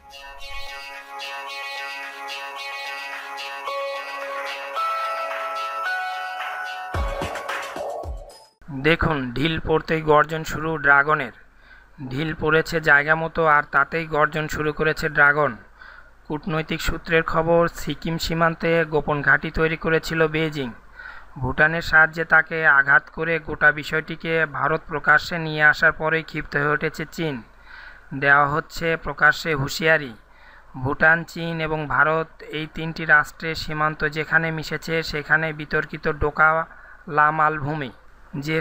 দেখুন, ঢিল পড়তেই গর্জন শুরু ড্রাগনের। ঢিল পড়েছে জায়গা মতো, আর তাতেই গর্জন শুরু করেছে ড্রাগন। কূটনৈতিক সূত্রের খবর, সিকিম সীমান্তে গোপন ঘাঁটি তৈরি করেছিল বেইজিং। ভুটানের সাহায্যে তাকে আঘাত করে গোটা বিষয়টিকে ভারত প্রকাশ্যে নিয়ে আসার পরেই ক্ষিপ্ত হয়ে উঠেছে চীন। দেওয়া হচ্ছে প্রকাশ্যে হুঁশিয়ারি। ভুটান, চীন এবং ভারত, এই তিনটি রাষ্ট্রের সীমান্ত যেখানে মিশেছে সেখানে বিতর্কিত ডোকা লা মালভূমি, যে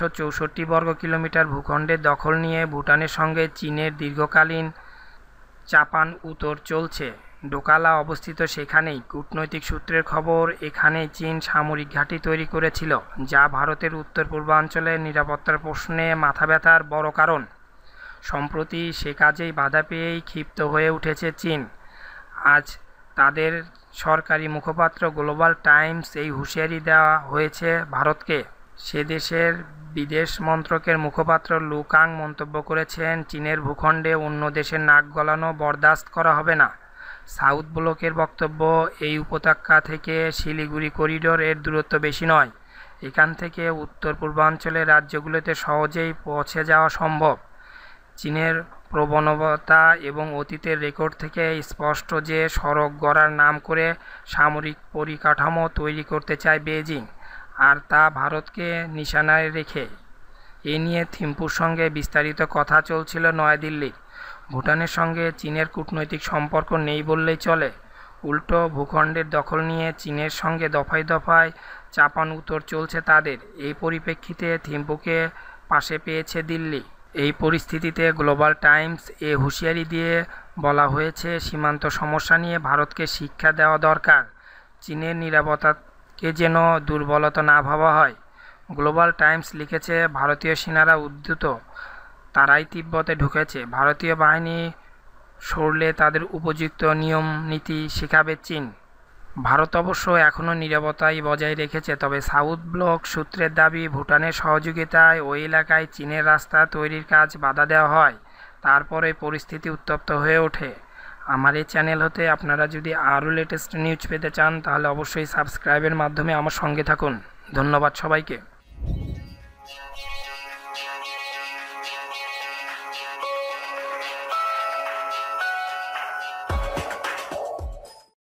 ৭৬৪ বর্গ কিলোমিটার ভূখণ্ডের দখল নিয়ে ভুটানের সঙ্গে চীনের দীর্ঘকালীন চাপান উতর চলছে। ডোকালা অবস্থিত সেখানেই। কূটনৈতিক সূত্রের খবর, এখানেই চীন সামরিক ঘাঁটি তৈরি করেছিল, যা ভারতের উত্তর পূর্বাঞ্চলের নিরাপত্তার প্রশ্নে মাথাব্যথার বড় কারণ। সম্প্রতি সে কাজেই বাধা পেয়েই ক্ষিপ্ত হয়ে উঠেছে চীন। আজ তাদের সরকারি মুখপাত্র গ্লোবাল টাইমস এই হুঁশিয়ারি দেওয়া হয়েছে ভারতকে। সে দেশের বিদেশ মন্ত্রকের মুখপাত্র লু কাং মন্তব্য করেছেন, চীনের ভূখণ্ডে অন্য দেশের নাক গলানো বরদাস্ত করা হবে না। সাউথ ব্লকের বক্তব্য, এই উপত্যকা থেকে শিলিগুড়ি করিডোর এর দূরত্ব বেশি নয়। এখান থেকে উত্তর পূর্বাঞ্চলের রাজ্যগুলোতে সহজেই পৌঁছে যাওয়া সম্ভব। চীনের প্রবণতা এবং অতীতের রেকর্ড থেকে স্পষ্ট যে সড়ক গড়ার নাম করে সামরিক পরিকাঠামো তৈরি করতে চায় বেইজিং, আর তা ভারতকে নিশানায় রেখে। এ নিয়ে থিম্পুর সঙ্গে বিস্তারিত কথা চলছিল নয়াদিল্লির। ভুটানের সঙ্গে চীনের কূটনৈতিক সম্পর্ক নেই বললেই চলে। উল্টো ভূখণ্ডের দখল নিয়ে চীনের সঙ্গে দফায় দফায় চাপান উতর চলছে তাদের। এই পরিপ্রেক্ষিতে থিম্পুকে পাশে পেয়েছে দিল্লি। এই পরিস্থিতিতে গ্লোবাল টাইমস এ হুঁশিয়ারি দিয়ে বলা হয়েছে, সীমান্ত সমস্যা নিয়ে ভারতকে শিক্ষা দেওয়া দরকার। চীনের নিরাপত্তাকে যেন দুর্বলতা না ভাবা হয়। গ্লোবাল টাইমস লিখেছে, ভারতীয় সেনারা উদ্ধত, তারাই তিব্বতে ঢুকেছে। ভারতীয় বাহিনী সরলে তাদের উপযুক্ত নিয়ম নীতি শেখাবে চীন। ভারত অবশ্য এখনও নীরবতাই বজায় রেখেছে। তবে সাউথ ব্লক সূত্রের দাবি, ভুটানের সহযোগিতায় ওই এলাকায় চীনের রাস্তা তৈরির কাজ বাধা দেওয়া হয়। তারপরে পরিস্থিতি উত্তপ্ত হয়ে ওঠে। আমার এই চ্যানেল হতে আপনারা যদি আরও লেটেস্ট নিউজ পেতে চান, তাহলে অবশ্যই সাবস্ক্রাইবের মাধ্যমে আমার সঙ্গে থাকুন। ধন্যবাদ সবাইকে।